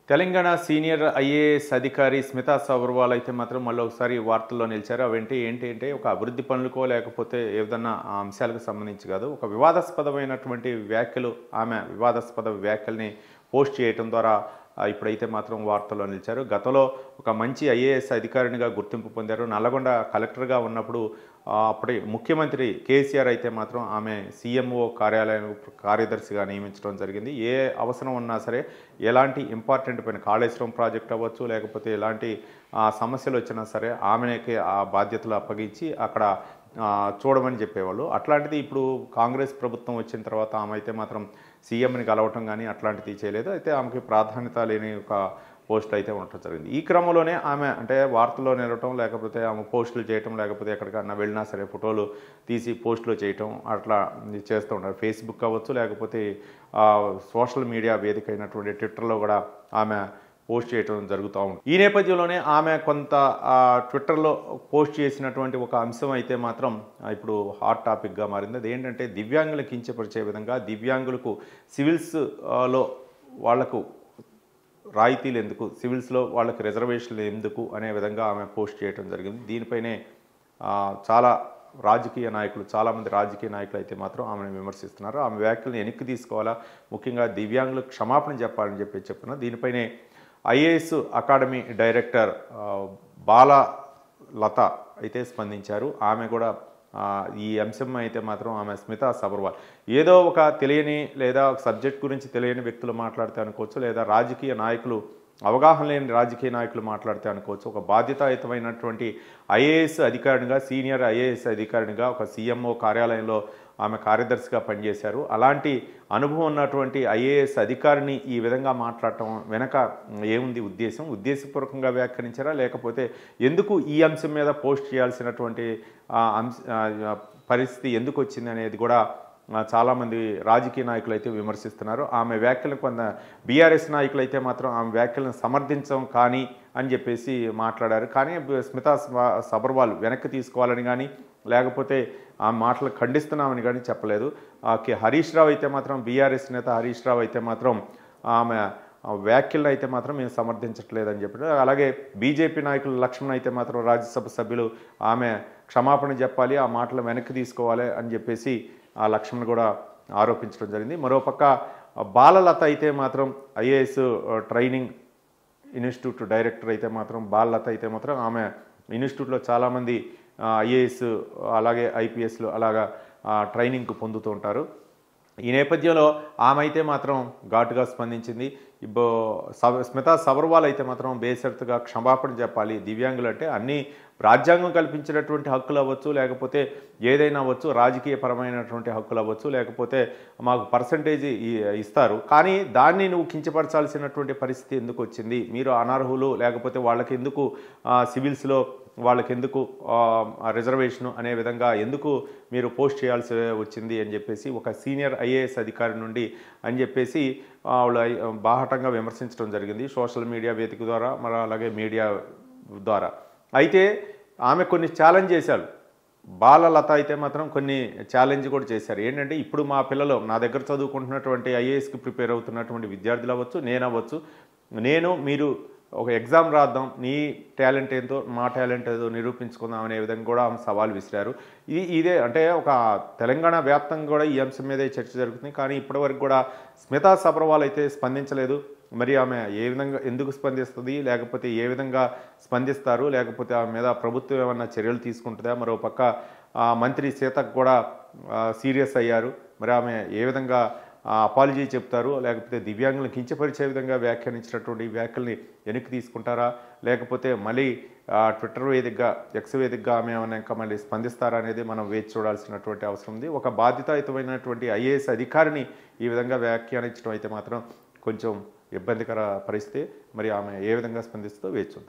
Telangana senior IAS అధికారి స్మితా సబర్వాల్ అయితే మాత్రం మళ్ళీ ఒకసారి వార్తల్లో నిలిచారు. ఏంటి అంటే ఒక అభివృద్ధి పనులకో లేకపోతే ఏదన్నా ఆ అంశాలకు సంబంధించి కాదు. ఒక వివాదాస్పదమైనటువంటి వ్యాఖ్యలు ఆమె వివాదాస్పద వ్యాఖ్యల్ని పోస్ట్ చేయటం ద్వారా ఇప్పుడైతే మాత్రం వార్తల్లో నిలిచారు. గతంలో ఒక మంచి ఐఏఎస్ అధికారినిగా గుర్తింపు పొందారు. నల్లగొండ కలెక్టర్గా ఉన్నప్పుడు అప్పటి ముఖ్యమంత్రి కేసీఆర్ అయితే మాత్రం ఆమె సీఎంఓ కార్యాలయం కార్యదర్శిగా నియమించడం జరిగింది. ఏ అవసరం ఉన్నా సరే ఎలాంటి ఇంపార్టెంట్ పని కాళేశ్వరం ప్రాజెక్ట్ అవ్వచ్చు, లేకపోతే ఎలాంటి సమస్యలు వచ్చినా సరే ఆమెకి ఆ బాధ్యతలు అప్పగించి అక్కడ చూడమని చెప్పేవాళ్ళు. అట్లాంటిది ఇప్పుడు కాంగ్రెస్ ప్రభుత్వం వచ్చిన తర్వాత ఆమె అయితే మాత్రం సీఎంని కలవటం కానీ అట్లాంటిది చేయలేదు. అయితే ఆమెకి ప్రాధాన్యత లేని ఒక పోస్ట్ అయితే ఉండటం జరిగింది. ఈ క్రమంలోనే ఆమె అంటే వార్తల్లో నిలవటం, లేకపోతే ఆమె పోస్టులు చేయటం, లేకపోతే ఎక్కడికన్నా వెళ్ళినా సరే ఫోటోలు తీసి పోస్టులు చేయటం అట్లా చేస్తూ ఉంటారు. ఫేస్బుక్ అవ్వచ్చు, లేకపోతే సోషల్ మీడియా వేదిక అయినటువంటి ట్విట్టర్లో కూడా ఆమె పోస్ట్ చేయడం జరుగుతూ ఉంది. ఈ నేపథ్యంలోనే ఆమె కొంత ట్విట్టర్లో పోస్ట్ చేసినటువంటి ఒక అంశం అయితే మాత్రం ఇప్పుడు హాట్ టాపిక్గా మారింది. అదేంటంటే దివ్యాంగులకు కించపరిచే విధంగా దివ్యాంగులకు సివిల్స్లో వాళ్లకు రాయితీలు ఎందుకు, సివిల్స్లో వాళ్ళకి రిజర్వేషన్లు ఎందుకు అనే విధంగా ఆమె పోస్ట్ చేయడం జరిగింది. దీనిపైనే చాలా చాలామంది రాజకీయ నాయకులు అయితే మాత్రం ఆమెను విమర్శిస్తున్నారు. ఆమె వ్యాఖ్యలను వెనక్కి తీసుకోవాలా, ముఖ్యంగా దివ్యాంగులకు క్షమాపణ చెప్పాలని చెప్తున్నారు. దీనిపైనే ఐఏఎస్ అకాడమీ డైరెక్టర్ బాలలత అయితే స్పందించారు. ఆమె కూడా ఈ అంశం అయితే మాత్రం ఆమె స్మితా సబర్వాల్ ఏదో ఒక తెలియని లేదా ఒక సబ్జెక్ట్ గురించి తెలియని వ్యక్తులు మాట్లాడితే అనుకోవచ్చు, లేదా రాజకీయ నాయకులు అవగాహన లేని రాజకీయ నాయకులు మాట్లాడితే అనుకోవచ్చు. ఒక బాధ్యతాయుతమైనటువంటి ఐఏఎస్ అధికారినిగా, సీనియర్ ఐఏఎస్ అధికారినిగా ఒక సీఎంఓ కార్యాలయంలో ఆమె కార్యదర్శిగా పనిచేశారు. అలాంటి అనుభవం ఉన్నటువంటి ఐఏఎస్ అధికారిని ఈ విధంగా మాట్లాడటం వెనక ఏముంది ఉద్దేశపూర్వకంగా వ్యాఖ్యానించారా, లేకపోతే ఎందుకు ఈ అంశం మీద పోస్ట్ చేయాల్సినటువంటి పరిస్థితి ఎందుకు వచ్చింది అనేది కూడా చాలామంది రాజకీయ నాయకులు అయితే విమర్శిస్తున్నారు. ఆమె వ్యాఖ్యలను కొంత బీఆర్ఎస్ నాయకులు అయితే మాత్రం ఆమె వ్యాఖ్యలను సమర్థించం కానీ అని చెప్పేసి మాట్లాడారు. కానీ స్మితా సబర్వాల్ వెనక్కి తీసుకోవాలని కానీ, లేకపోతే ఆ మాటలు ఖండిస్తున్నామని కానీ చెప్పలేదు. హరీష్ రావు అయితే మాత్రం బీఆర్ఎస్ నేత హరీష్ రావు అయితే మాత్రం ఆమె వ్యాఖ్యలను అయితే మాత్రం మేము సమర్థించట్లేదని చెప్పారు. అలాగే బీజేపీ నాయకులు లక్ష్మణ్ అయితే మాత్రం రాజ్యసభ సభ్యులు ఆమె క్షమాపణ చెప్పాలి, ఆ మాటలు వెనక్కి తీసుకోవాలి అని చెప్పేసి ఆ లక్ష్మణ్ కూడా ఆరోపించడం జరిగింది. మరోపక్క బాలలత అయితే మాత్రం ఐఏఎస్ ట్రైనింగ్ ఇన్స్టిట్యూట్ డైరెక్టర్ అయితే మాత్రం బాలలత అయితే మాత్రం ఆమె ఇన్స్టిట్యూట్లో చాలామంది ఐఏఎస్ అలాగే ఐపీఎస్లు అలాగా ట్రైనింగ్కు పొందుతూ ఉంటారు. ఈ నేపథ్యంలో ఆమె అయితే మాత్రం ఘాటుగా స్పందించింది. స్మితా సబర్వాల్ అయితే మాత్రం బేషరతుగా క్షమాపణ చెప్పాలి. దివ్యాంగులు అంటే అన్ని రాజ్యాంగం కల్పించినటువంటి హక్కులు అవ్వచ్చు, లేకపోతే ఏదైనా అవ్వచ్చు, రాజకీయపరమైనటువంటి హక్కులు అవ్వచ్చు, లేకపోతే మాకు పర్సంటేజ్ ఇస్తారు, కానీ దాన్ని నువ్వు కించపరచాల్సినటువంటి పరిస్థితి ఎందుకు వచ్చింది, మీరు అనర్హులు, లేకపోతే వాళ్ళకి ఎందుకు సివిల్స్లో వాళ్ళకి ఎందుకు రిజర్వేషను అనే విధంగా ఎందుకు మీరు పోస్ట్ చేయాల్సి వచ్చింది అని చెప్పేసి ఒక సీనియర్ ఐఏఎస్ అధికారి నుండి అని చెప్పేసి వాళ్ళు బాహటంగా విమర్శించడం జరిగింది సోషల్ మీడియా వేదిక ద్వారా, మరి అలాగే మీడియా ద్వారా. అయితే ఆమె కొన్ని ఛాలెంజ్ చేశారు. బాలలత అయితే మాత్రం కొన్ని ఛాలెంజ్ కూడా చేశారు. ఏంటంటే ఇప్పుడు మా పిల్లలు నా దగ్గర చదువుకుంటున్నటువంటి ఐఏఎస్కి ప్రిపేర్ అవుతున్నటువంటి విద్యార్థులు అవ్వచ్చు, మీరు ఒక ఎగ్జామ్ రాద్దాం, నీ టాలెంట్ ఏంటో మా టాలెంట్ ఏదో నిరూపించుకుందాం అనే విధంగా కూడా ఆమె సవాల్ విసిరారు. ఇదే అంటే ఒక తెలంగాణ వ్యాప్తంగా కూడా ఈ అంశం మీదే చర్చ జరుగుతుంది. కానీ ఇప్పటివరకు కూడా స్మితా సబర్వాల్ అయితే స్పందించలేదు. మరి ఆమె ఏ విధంగా ఎందుకు స్పందిస్తుంది, లేకపోతే ఏ విధంగా స్పందిస్తారు, లేకపోతే ఆమె మీద ప్రభుత్వం ఏమన్నా చర్యలు తీసుకుంటుందా? మరోపక్క మంత్రి సీతకు కూడా సీరియస్ అయ్యారు. మరి ఆమె ఏ విధంగా అపాలజీ చెప్తారు, లేకపోతే దివ్యాంగులను కించపరిచే విధంగా వ్యాఖ్యానించినటువంటి వ్యాఖ్యల్ని వెనక్కి తీసుకుంటారా, లేకపోతే మళ్ళీ ట్విట్టర్ వేదికగా ఎక్స్ వేదికగా ఆమె ఏమైనా ఇంకా మళ్ళీ స్పందిస్తారా అనేది మనం వేచి చూడాల్సినటువంటి అవసరం ఉంది. ఒక బాధ్యతాయుతమైనటువంటి ఐఏఎస్ అధికారిని ఈ విధంగా వ్యాఖ్యానించడం అయితే మాత్రం కొంచెం ఇబ్బందికర పరిస్థితి. మరి ఆమె ఏ విధంగా స్పందిస్తుందో వేచి చూద్దాం.